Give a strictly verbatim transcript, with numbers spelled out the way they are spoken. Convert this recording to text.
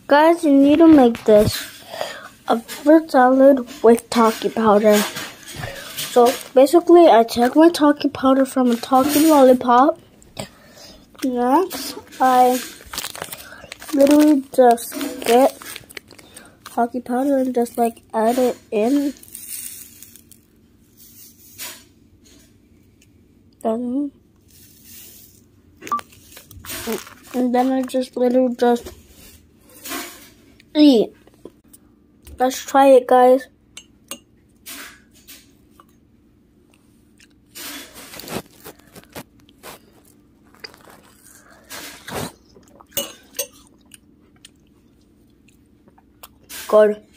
Guys, you need to make this a fruit salad with talkie powder. So basically, I took my talkie powder from a talkie lollipop. Next, I literally just get talkie powder and just like add it in. Um, and then I just literally just eat. Let's try it, guys. Good.